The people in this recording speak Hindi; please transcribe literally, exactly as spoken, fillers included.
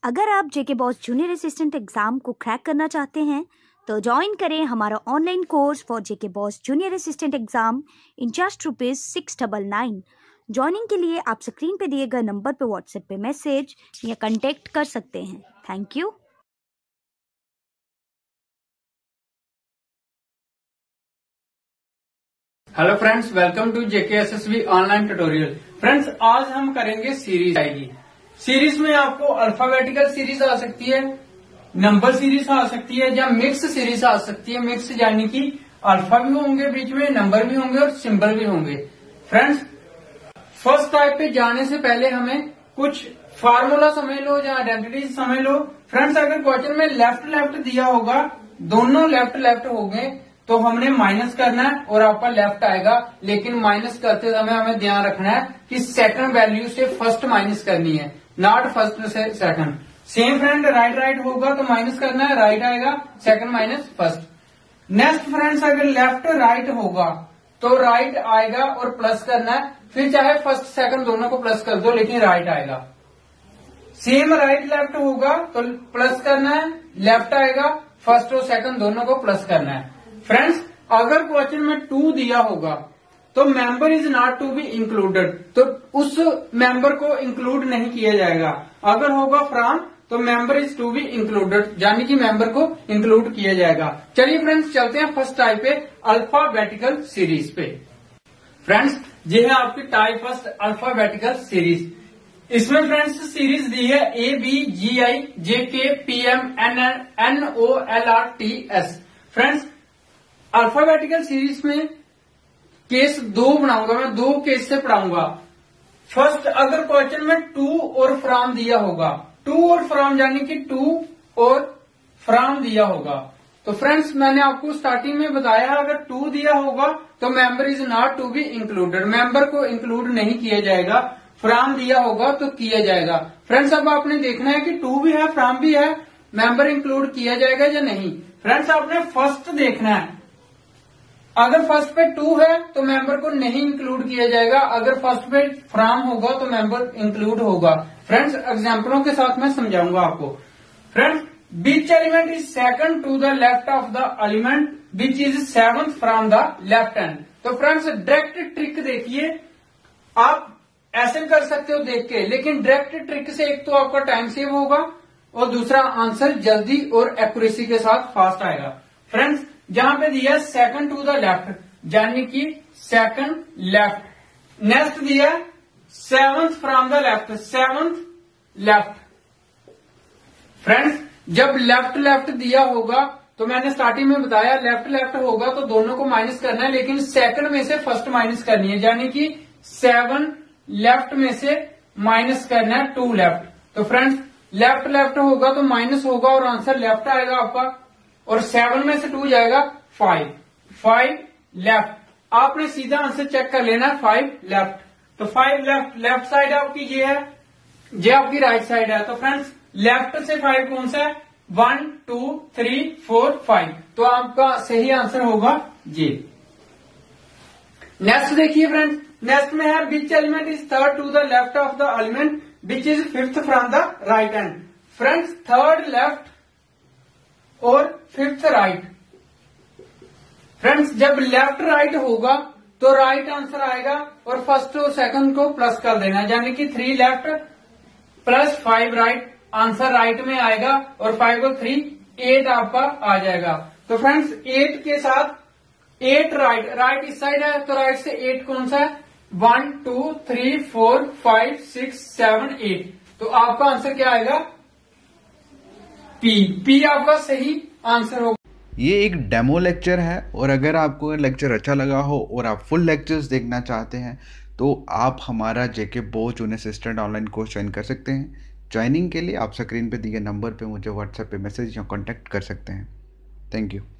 अगर आप J K boss junior assistant exam को क्रैक करना चाहते हैं तो ज्वाइन करें हमारा online course for J K boss junior assistant exam in just rupees six double nine. Joining के लिए आप स्क्रीन पे दिए गए नंबर पे व्हाट्सएप पे मैसेज या कांटेक्ट कर सकते हैं। Thank you. Hello friends, welcome to J K S S B online tutorial. Friends, आज हम करेंगे सीरीज आएगी। सीरीज में आपको अल्फाबेटिकल सीरीज आ सकती है, नंबर सीरीज आ सकती है या मिक्स सीरीज आ सकती है। मिक्स यानी कि अल्फा भी होंगे बीच में, नंबर भी होंगे और सिंबल भी होंगे। फ्रेंड्स, फर्स्ट टाइप पे जाने से पहले हमें कुछ फार्मूला समझ लो या आइडेंटिटी समझ लो। फ्रेंड्स, अगर क्वेश्चन में लेफ्ट लेफ्ट दिया होगा, दोनों लेफ्ट लेफ्ट हो गए तो हमने माइनस करना है और आपका लेफ्ट आएगा। लेकिन माइनस करते समय हमें ध्यान रखना है कि सेकंड वैल्यू से फर्स्ट माइनस करनी है, नॉट फर्स्ट से second. Same friend, right right होगा तो माइनस करना है, राइट आएगा, second minus first. Next friends, अगर लेफ्ट राइट होगा तो राइट आएगा और प्लस करना है, फिर चाहे फर्स्ट सेकंड दोनों को प्लस कर दो लेकिन राइट आएगा। सेम राइट लेफ्ट होगा तो प्लस करना है, लेफ्ट आएगा, फर्स्ट और सेकंड दोनों को प्लस करना है। फ्रेंड्स, अगर क्वेश्चन में टू दिया होगा तो member is not to be included, तो उस मेंबर को इंक्लूड नहीं किया जाएगा। अगर होगा फ्रॉम तो member is to be included, यानी कि मेंबर को इंक्लूड किया जाएगा। चलिए फ्रेंड्स, चलते हैं फर्स्ट टाइप पे, अल्फाबेटिकल सीरीज पे। फ्रेंड्स, ये है आपकी टाइप फर्स्ट अल्फाबेटिकल सीरीज। इसमें फ्रेंड्स सीरीज दी है A B G I J K P M N N O L R T S. Friends, alphabetical series में केस दो बनाऊंगा, मैं दो केस से पढ़ाऊंगा। फर्स्ट, अगर क्वेश्चन में टू और फ्रॉम दिया होगा, टू और फ्रॉम यानी कि टू और फ्रॉम दिया होगा, तो फ्रेंड्स मैंने आपको स्टार्टिंग में बताया अगर टू दिया होगा तो member is not to be included, member को इंक्लूड नहीं किया जाएगा। फ्रॉम दिया होगा तो किया जाएगा। फ्रेंड्स, अब आपने देखना है कि टू भी है फ्रॉम भी है, मेंबर इंक्लूड किया जाएगा या नहीं। फ्रेंड्स, आपने फर्स्ट देखना है, अगर फर्स्ट पे टू है तो मेंबर को नहीं इंक्लूड किया जाएगा, अगर फर्स्ट पे फ्रॉम होगा तो मेंबर इंक्लूड होगा। फ्रेंड्स, एग्जांपलों के साथ मैं समझाऊंगा आपको। Friends, which element is second to the left of the element which is seventh from the left hand. तो फ्रेंड्स, डायरेक्ट ट्रिक देखिए, आप ऐसे कर सकते हो देख के, लेकिन डायरेक्ट ट्रिक से एक तो आपका टाइम सेव होगा और दूसरा आंसर जल्दी और एक्यूरेसी के साथ फास्ट आएगा। फ्रेंड्स, जहां पे दिया सेकंड टू द लेफ्ट यानी कि सेकंड लेफ्ट, नेक्स्ट दिया seventh from the left, seventh left. Friends, जब लेफ्ट लेफ्ट दिया होगा तो मैंने स्टार्टिंग में बताया लेफ्ट लेफ्ट होगा तो दोनों को माइनस करना है, लेकिन सेकंड में से फर्स्ट माइनस करनी है, यानी कि सेवन लेफ्ट में से माइनस करना है टू लेफ्ट। तो फ्रेंड्स, लेफ्ट लेफ्ट होगा तो माइनस होगा और आंसर लेफ्ट आएगा आपका, और सेवन में से टू जाएगा फाइव, फाइव लेफ्ट। आपने सीधा आंसर चेक कर लेना है, फाइव लेफ्ट। तो फाइव लेफ्ट, लेफ्ट साइड आपकी ये है, ये आपकी राइट साइड है। तो फ्रेंड्स, लेफ्ट से फाइव कौन सा है, one two three four five, तो आपका सही आंसर होगा ये। नेक्स्ट देखिए फ्रेंड्स, नेक्स्ट में है which element is third to the left of the element which is fifth from the right hand. Friends, third left और फिफ्थ राइट। फ्रेंड्स, जब लेफ्ट राइट होगा तो राइट आंसर आएगा और फर्स्ट और सेकंड को प्लस कर देना, यानी कि three left plus five right, answer right में आएगा और फाइव और थ्री एट आपका आ जाएगा। तो फ्रेंड्स, एट के साथ एट राइट, राइट इस साइड है तो राइट से एट कौन सा है, one two three four five six seven eight, तो आपका आंसर क्या आएगा, पी। पी आपका सही आंसर होगा। ये एक डेमो लेक्चर है और अगर आपको लेक्चर अच्छा लगा हो और आप फुल लेक्चर्स देखना चाहते हैं तो आप हमारा J K boss junior assistant online course join कर सकते हैं। ज्वाइनिंग के लिए आप स्क्रीन पे दिए नंबर पे मुझे व्हाट्सएप पे मैसेज या कांटेक्ट कर सकते हैं। Thank you.